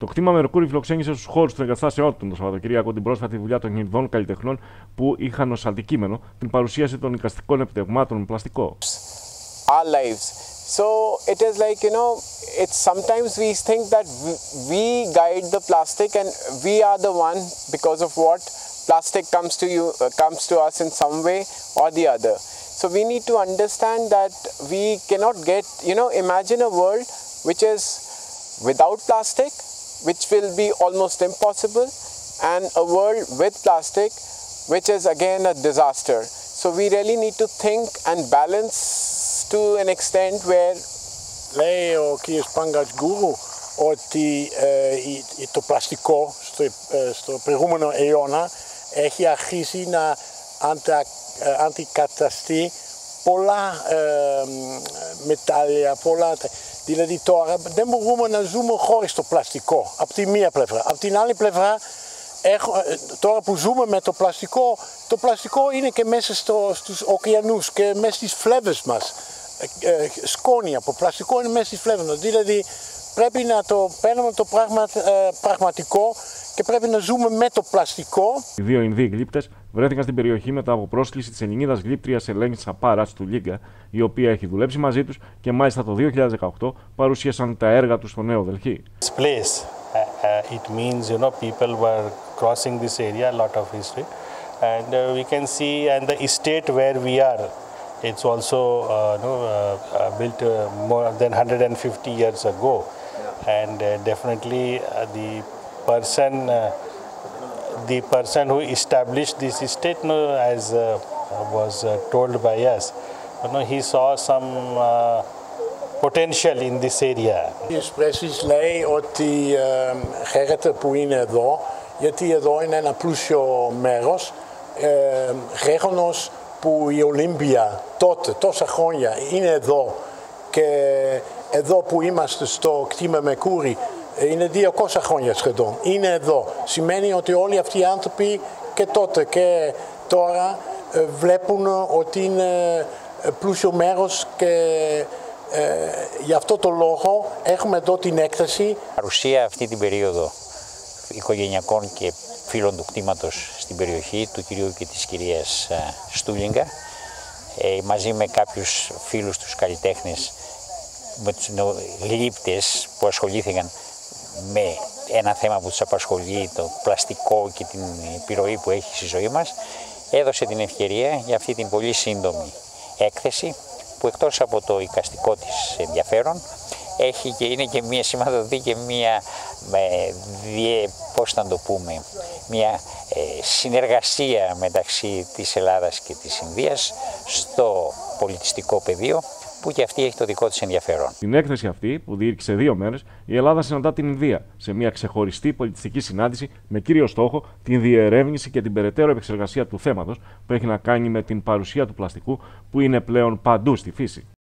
Το κτήμα Μερκούρι φιλοξένησε στους χώρους του εργαστάσεών του το Σαββατοκύριακο την πρόσφατη δουλειά των Ινδών καλλιτεχνών που είχαν ως αντικείμενο την παρουσίαση των εικαστικών επιτευγμάτων με πλαστικό. Our lives. So it is like, it's sometimes we think that we guide the plastic and we are the one because of what plastic comes to us in some way or the other. So we need to understand that we cannot get, imagine a world which is without plastic, which will be almost impossible, and a world with plastic, which is again a disaster. So we really need to think and balance to an extent where... Λέει ο κ. Πανγκατζγκούρου ότι το πλαστικό στο προηγούμενο αιώνα έχει αρχίσει να αντικαταστεί πολλά μετάλλια, δηλαδή τώρα δεν μπορούμε να ζούμε χωρίς το πλαστικό, από τη μία πλευρά. Από την άλλη πλευρά, τώρα που ζούμε με το πλαστικό είναι και μέσα στους ωκεανούς και μέσα στις φλέβες μας. Σκόνη από πλαστικό είναι μέσα στις φλέβες μας. Δηλαδή πρέπει να το παίρνουμε το πραγματικό και πρέπει να ζούμε με το πλαστικό. Οι δύο Ινδοί γλύπτες βρέθηκαν στην περιοχή μετά από πρόσκληση της Ελληνίδας γλύπτριας Ελένης Σαπάρας του Λίγκα, η οποία έχει δουλέψει μαζί τους και μάλιστα το 2018 παρουσίασαν τα έργα τους στο Νέο Δελχή. This place, it means, people were crossing this area, a lot of history, and we can see, and the estate where we are, it's also built more than 150 years ago, and definitely the person who established this estate, as was told by us, he saw some potential in this area. Η Εσπρέσης λέει ότι χαίρεται που είναι εδώ, γιατί εδώ είναι ένα πλούσιο μέρος, γεγονός που η Ολύμπια τότε, τόσα χρόνια, είναι εδώ και εδώ που είμαστε στο κτήμα Μερκούρι είναι 200 χρόνια σχεδόν, είναι εδώ. Σημαίνει ότι όλοι αυτοί οι άνθρωποι και τότε και τώρα βλέπουν ότι είναι πλούσιο μέρος και γι' αυτό το λόγο έχουμε εδώ την έκθεση. Παρουσία αυτή την περίοδο οικογενειακών και φίλων του κτήματος στην περιοχή του κυρίου και της κυρίας Στούλιγκα, μαζί με κάποιους φίλους τους καλλιτέχνες, με τους γλύπτες που ασχολήθηκαν με ένα θέμα που τους απασχολεί, το πλαστικό και την επιρροή που έχει στη ζωή μας, έδωσε την ευκαιρία για αυτή την πολύ σύντομη έκθεση που εκτός από το εικαστικό της ενδιαφέρον έχει και είναι και μία σηματοδοτή και μία, πώς να το πούμε, μία συνεργασία μεταξύ της Ελλάδας και της Ινδίας στο πολιτιστικό πεδίο, που και αυτή έχει το δικό της ενδιαφέρον. Στην έκθεση αυτή, που διήρκησε 2 μέρες, η Ελλάδα συναντά την Ινδία σε μια ξεχωριστή πολιτιστική συνάντηση με κύριο στόχο την διερεύνηση και την περαιτέρω επεξεργασία του θέματος που έχει να κάνει με την παρουσία του πλαστικού που είναι πλέον παντού στη φύση.